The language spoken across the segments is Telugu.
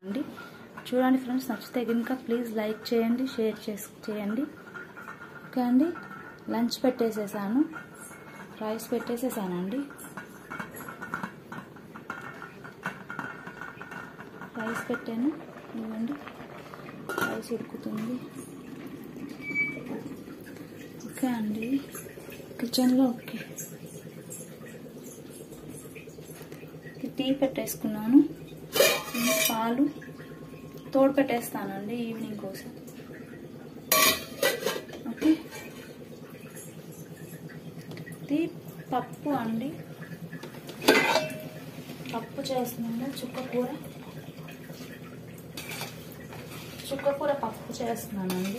అండి చూడండి ఫ్రెండ్స్, నచ్చితే కనుక ప్లీజ్ లైక్ చేయండి, షేర్ చేయండి. ఓకే అండి, లంచ్ పెట్టేసేసాను, రైస్ పెట్టేసేసానండి. రైస్ పెట్టాను, ఇవ్వండి రైస్ ఉడుకుతుంది. ఓకే అండి, కిచెన్లో ఓకే టీ పెట్టేసుకున్నాను, పాలు తోడు పెట్టేస్తానండి ఈవినింగ్ కోసం. ఓకే, ఇది పప్పు అండి, పప్పు చేస్తున్నాను, చుక్కకూర పప్పు చేస్తున్నానండి.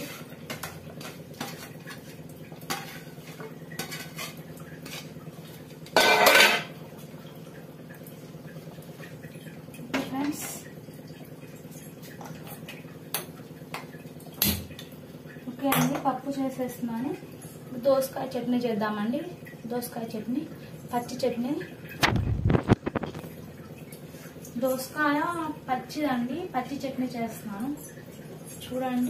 ఫ్రెండ్స్, ఓకే అండి, పప్పు చేసేస్తున్నాను. దోసకాయ చట్నీ చేద్దామండి. దోసకాయ చట్నీ, పచ్చి చట్నీ, దోసకాయ పచ్చిదండి, పచ్చి చట్నీ చేస్తున్నాను. చూడండి,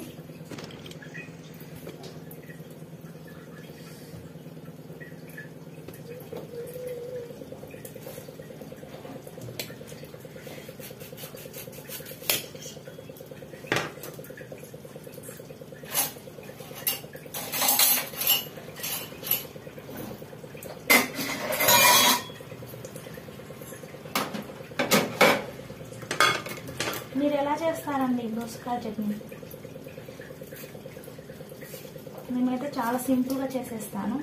మీరు ఎలా చేస్తారండి దోసకాయ చట్నీ? నేనైతే చాలా సింపుల్గా చేసేస్తాను.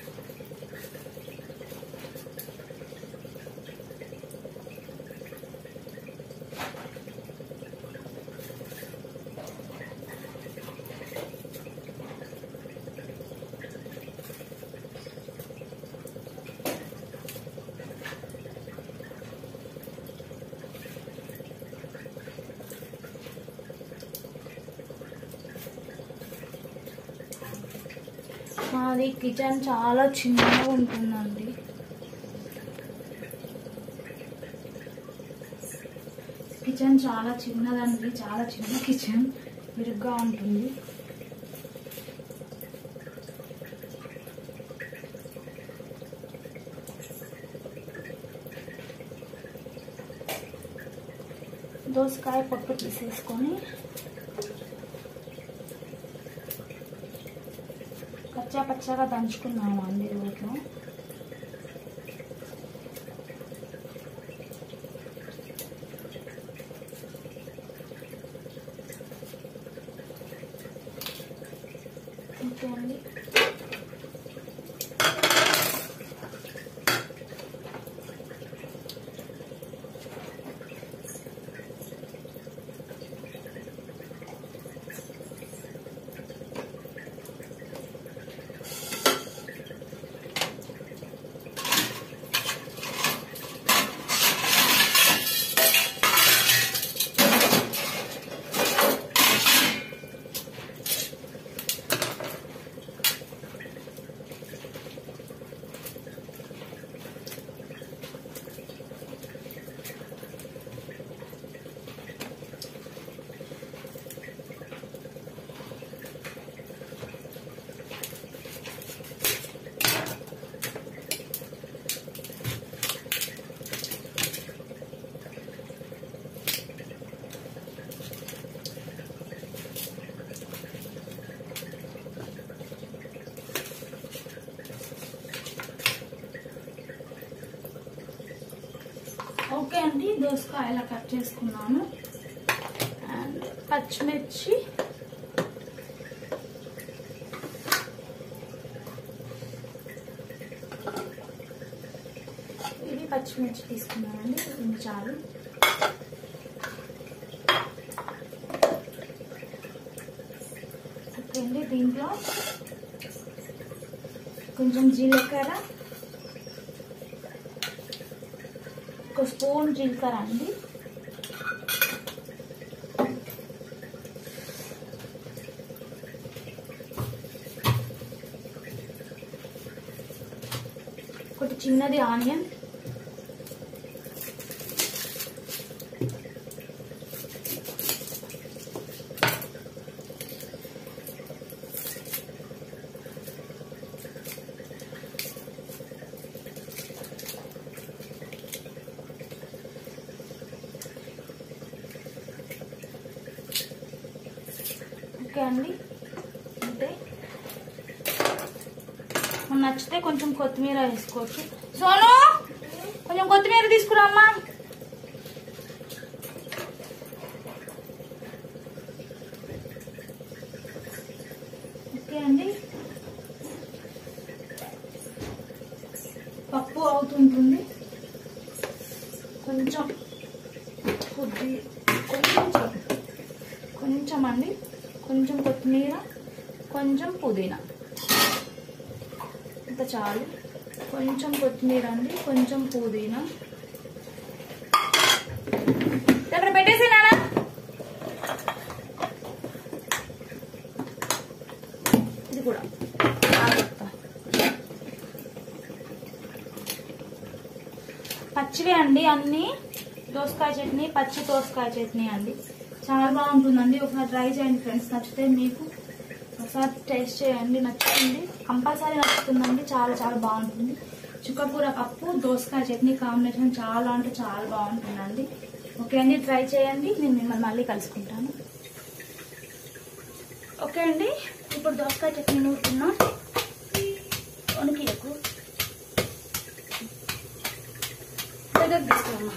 మాది కిచెన్ చాలా చిన్నగా ఉంటుందండి. కిచెన్ చాలా చిన్నదండి, చాలా చిన్న కిచెన్, విరుగ్గా ఉంటుంది. దోసకాయ పొట్టు తీసేసుకొని పచ్చగా దంచుకున్నాము అండి రోట్లో. ఓకే అండి, ఓకే అండి, దోసకాయ ఇలా కట్ చేసుకున్నాను. అండ్ పచ్చిమిర్చి, ఇది పచ్చిమిర్చి తీసుకున్నానండి, ఇది చాలు. ఓకే అండి, దీంట్లో కొంచెం జీలకర్ర, ఒక స్పూన్ జీలకర్ర అండి, ఒకటి చిన్నది ఆనియన్, ఓకే అండి, అంతే. నచ్చితే కొంచెం కొత్తిమీర వేసుకోవచ్చు. సోను కొంచెం కొత్తిమీర తీసుకురామ్మా. ఓకే అండి, పప్పు అవుతుంటుంది. కొంచెం కొంచెం అండి, కొంచెం కొత్తిమీర, కొంచెం పుదీనా, ఇంత చాలు. కొంచెం కొత్తిమీర అండి, కొంచెం పుదీనా. అక్కడ పెట్టేసి నాన్న. ఇది కూడా పచ్చివే అండి అన్ని. దోసకాయ చట్నీ, పచ్చి దోసకాయ చట్నీ అండి, చాలా బాగుంటుందండి. ఒకసారి ట్రై చేయండి ఫ్రెండ్స్, నచ్చితే మీకు ఒకసారి టేస్ట్ చేయండి. నచ్చుతుంది, కంపల్సరీ నచ్చుతుందండి. చాలా చాలా బాగుంటుంది. చుక్కకూర పప్పు, దోసకాయ చట్నీ కాంబినేషన్ చాలా అంటే చాలా బాగుంటుందండి. ఓకే అండి, ట్రై చేయండి. నేను మిమ్మల్ని మళ్ళీ కలుసుకుంటాను. ఓకే అండి, ఇప్పుడు దోసకాయ చట్నీ నూరుతున్నా. వణికి ఎక్కువ దగ్గర తీసుకున్నా.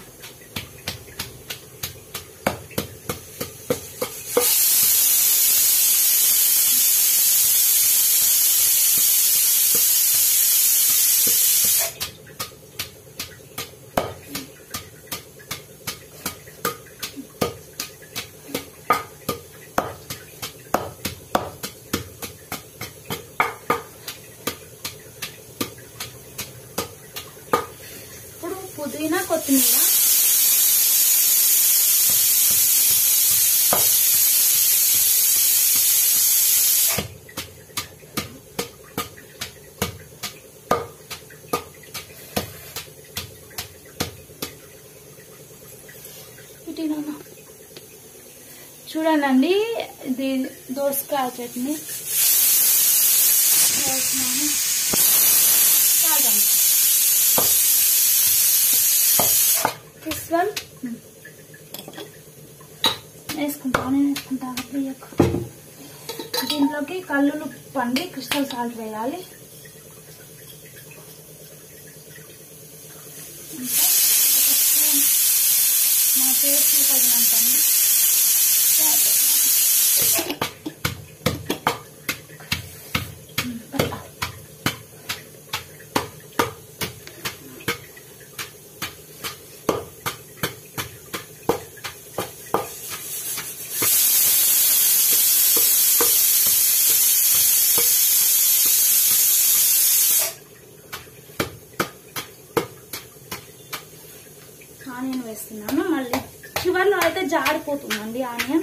పుదీనా, కొత్తిమీర, చూడండి. ఇది దోసకాయ చట్నీ వేస్తున్నాను. వేసుకుంటాను, నేను వేసుకుంటా. దీంట్లోకి కల్లుప్పు అండి, క్రిస్టల్ సాల్ట్ వేయాలి. మా టేస్ట్ తగినంత అండి. ఆనియన్ వేస్తున్నాను. మళ్ళీ చివర్లో అయితే జారిపోతుందండి ఆనియన్.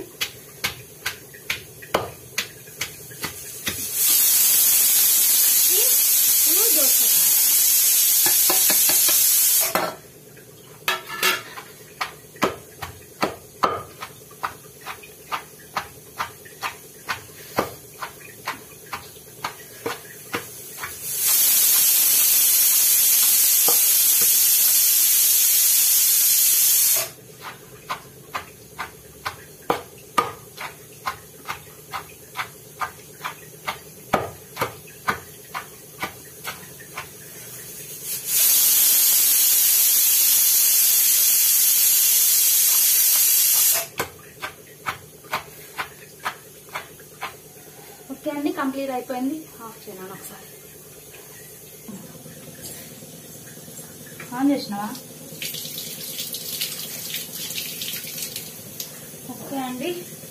ఓకే అండి, కంప్లీట్ అయిపోయింది. ఆఫ్ చేయను ఒకసారి. ఆన్ చేసినావా? ఓకే అండి,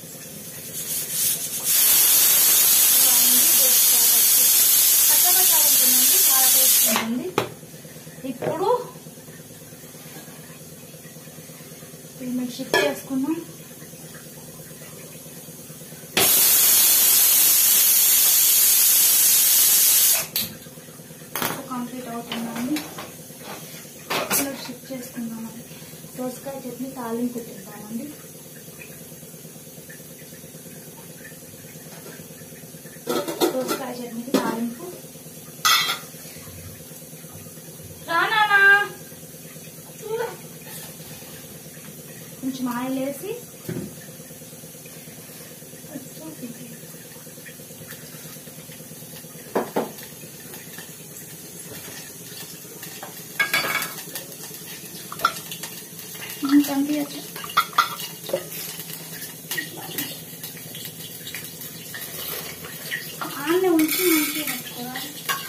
పచ్చబట్ట ఉంటుందండి, చాలా టేస్ట్ ఉంటుంది. ఇప్పుడు దీన్ని షిఫ్ట్ చేసుకున్నాం. కంప్లీట్ అవుతుందండి. షిఫ్ట్ చేసుకుందామండి. దోసకాయ చట్నీ తాలింపు తింటామండి. దోసకాయ చట్నీకి తాలింపు. రానా కొంచెం ఆయిల్ వేసి కంటి అట్లా ఆన్నే ఉంచి మంచిగా పట్టుకోవాలి.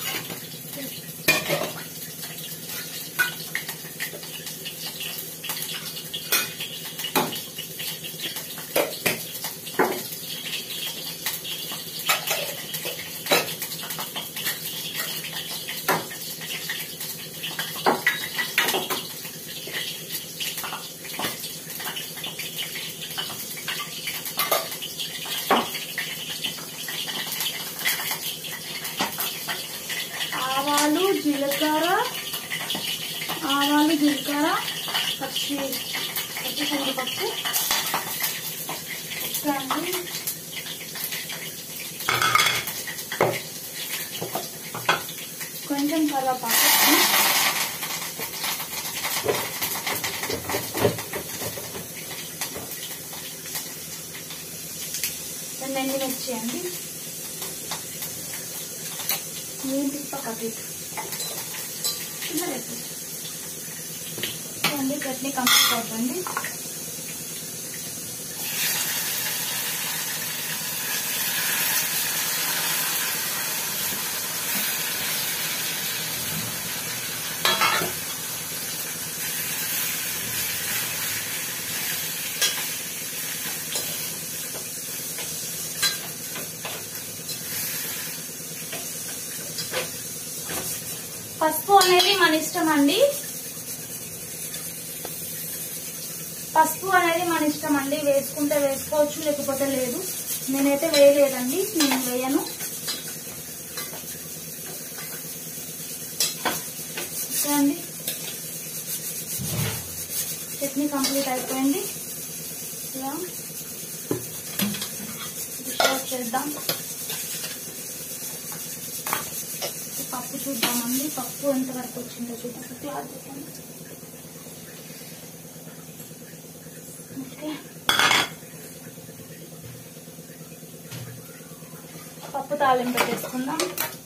ఆవాలు జీలకర్ర పచ్చి శనగపప్పు కొంచెం కరివేపాకు ఎండుమిర్చి అండి నీటి పక్కకి అండి చట్నీ కంప్లీట్ అవుతుంది. పసుపు అనేది మన ఇష్టం అండి. పసుపు అనేది మన ఇష్టం అండి. వేసుకుంటే వేసుకోవచ్చు, లేకపోతే లేదు. నేనైతే వేయలేదండి, నేను వేయను. ఓకే అండి, చట్నీ కంప్లీట్ అయిపోయింది. ఇలా డిష్ అవుట్ చేద్దాం. పప్పు చూద్దామండి. పప్పు ఎంతవరకు వచ్చిందో చూద్దాం. క్లాత్ చేద్దాం. ఓకే, పప్పు తాలింపు పెట్టేసుకుందాం.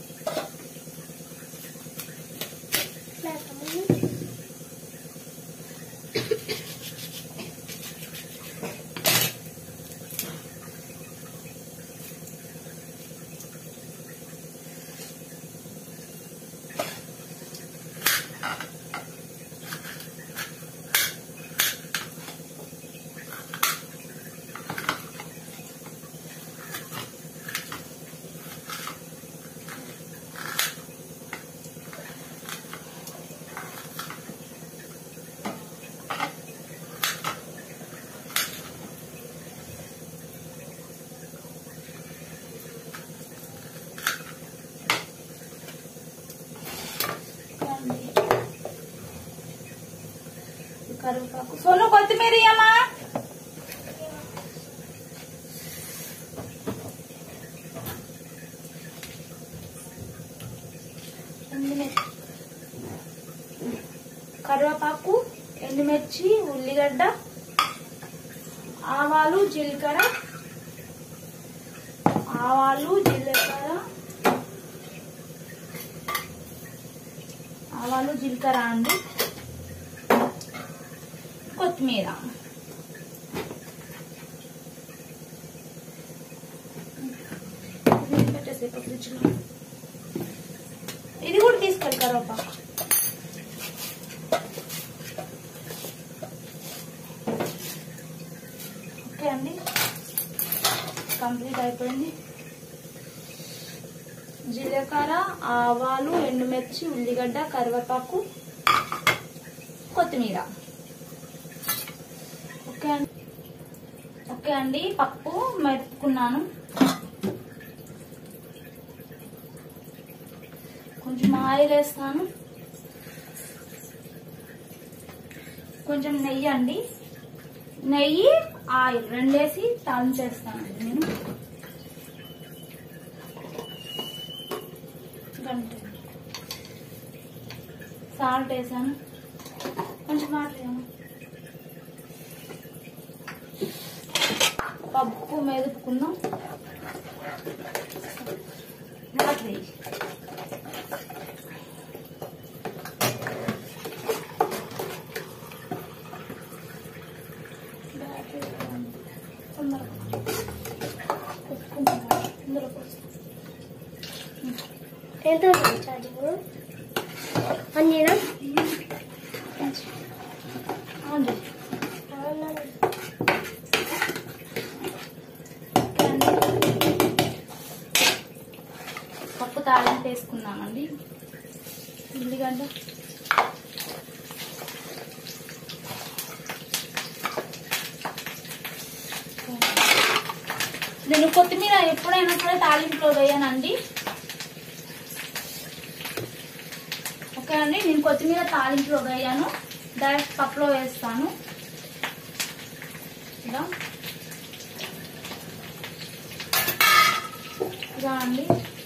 కరివేపాకు, సోను కొత్తిమీర అమ్మా. కరివేపాకు, ఎండుమిర్చి, ఉల్లిగడ్డ, ఆవాలు జీలకర్ర అండి, కొత్తిమీర. ఫ్రిడ్జ్ లో ఇది కూడా తీసుకెళ్ళి కరివేపాకు. ఓకే అండి, కంప్లీట్ అయిపోయింది. జీలకర్ర, ఆవాలు, ఎండుమిర్చి, ఉల్లిగడ్డ, కరివేపాకు, కొత్తిమీర. ఓకే అండి, పప్పు మెతుకున్నాను. కొంచెం ఆయిల్ వేస్తాను, కొంచెం నెయ్యి అండి. నెయ్యి, ఆయిల్ రెండేసి తాలించేస్తానండి నేను. సాల్ట్ వేసాను, కొంచెం వాటర్ వేసాను. పప్పు మెదుపుకుందాం. వాటర్ వేసి ఎంత ఛార్జింగ్ అన్నీనా పప్పు తాళింపు వేసుకున్నామండి. ఉల్లిగడ్డ, నేను కొత్తిమీర ఎప్పుడైనా సరే తాలింపులో వేయనండి. ఓకే అండి, నేను కొత్తిమీర తాలింపులో వేయను, డైరెక్ట్ పప్పులో వేస్తాను. ఇలా అండి.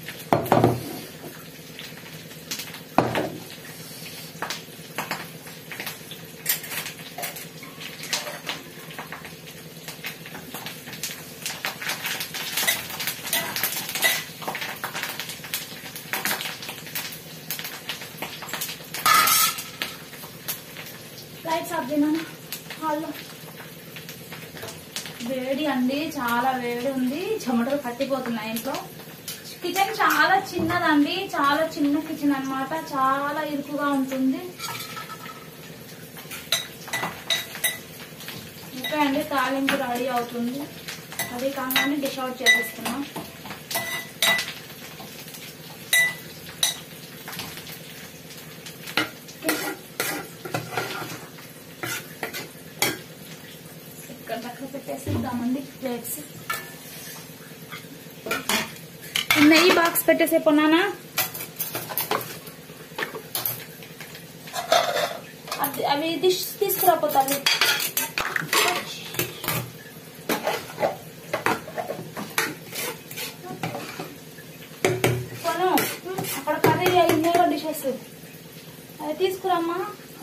లైట్స్ ఆఫ్ చేయనా హాల్లో. వేడి అండి, చాలా వేడి ఉంది, చెమటలు పట్టిపోతున్నాయి ఇంట్లో. కిచెన్ చాలా చిన్నదండి, చాలా చిన్న కిచెన్ అన్నమాట, చాలా ఇరుకుగా ఉంటుంది. ఓకే అండి, తాలింపు రెడీ అవుతుంది. అది కాగానే డిష్ అవుట్ చేసేస్తున్నాం. పెట్టేసిద్దామండి ప్లేట్స్. నెయ్యి బాక్స్ పెట్టేసే పొన్నానా, అవి డిష్ తీసుకురాపోతాను. కొను అక్కడ కర్రీ ఇన్నేగా డిషెస్ అవి తీసుకురామ్మా.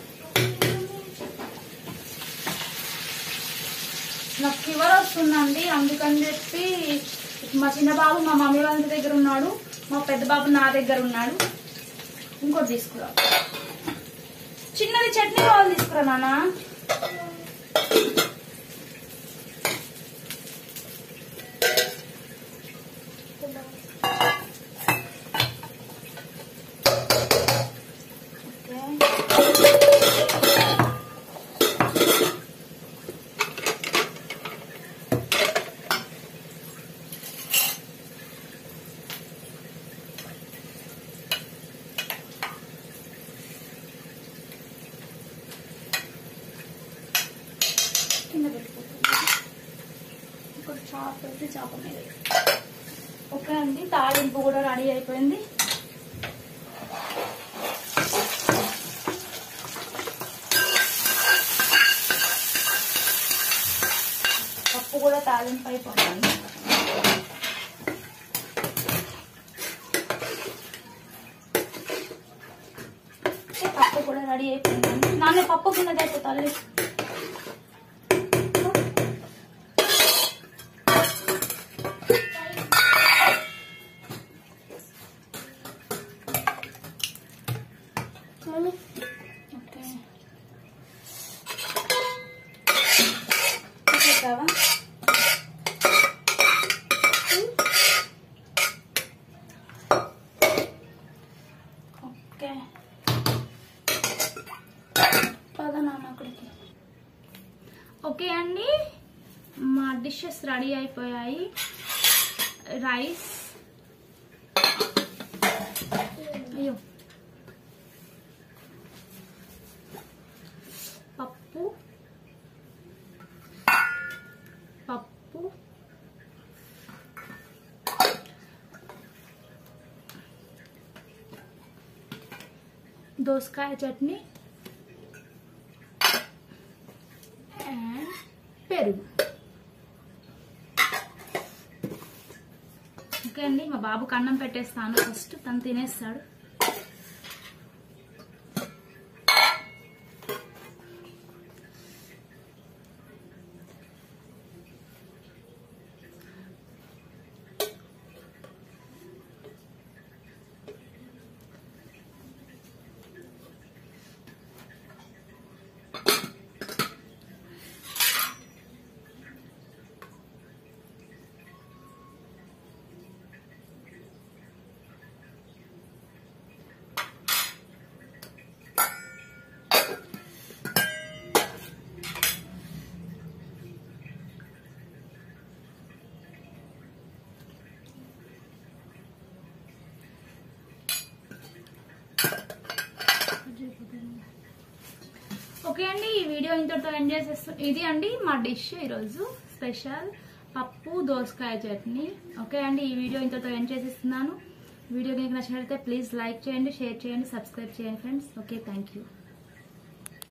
నాకు ఫీవర్ వస్తుందండి, అందుకని చెప్పి మా చిన్న బాబు మా మమ్మీ వాళ్ళ దగ్గర ఉన్నాడు, మా పెద్ద బాబు నా దగ్గర ఉన్నాడు. ఇంకోటి తీసుకురా, చిన్నది చట్నీ కావాలి, తీసుకురా నాన్న. కింద పెట్టుకుంటుంది ఇప్పుడు చాప్ పెట్టి చాప మీద. ఓకే అండి, తాలింపు కూడా రెడీ అయిపోయింది. పప్పు కూడా తాలింపు అయిపోతుంది. పప్పు కూడా రెడీ అయిపోయిందండి. నాన్న పప్పు కింద అయిపోతాలి. ఓకే ఓకే అండి, మా డిషెస్ రెడీ అయిపోయాయి. రైస్, అయ్యో పప్పు, పప్పు, దోసకాయ చట్నీ అండ్ పెరుగు. ఓకే అండి, మా బాబుకి అన్నం పెట్టేస్తాను ఫస్ట్, తను తినేస్తాడు. ఓకే అండి, ఈ వీడియో ఇంతటితో ఎండ్ చేసేస్తాం. ఇది అండి మా డిష్ ఈరోజు స్పెషల్ పప్పు దోసకాయ చట్నీ. ఓకే అండి, ఈ వీడియో ఇంతటితో ఎండ్ చేసేస్తున్నాను. వీడియో కనుక నచ్చినట్లయితే ప్లీజ్ లైక్ చేయండి, షేర్ చేయండి, సబ్స్క్రైబ్ చేయండి ఫ్రెండ్స్. Okay, thank you.